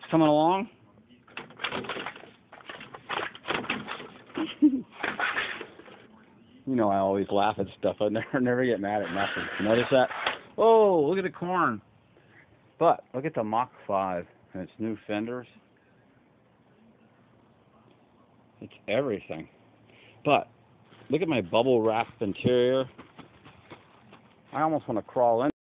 coming along. You know I always laugh at stuff. I never get mad at nothing. Notice that? Oh, look at the corn. But look at the Mach 5 and its new fenders. It's everything. But look at my bubble wrap interior. I almost want to crawl in.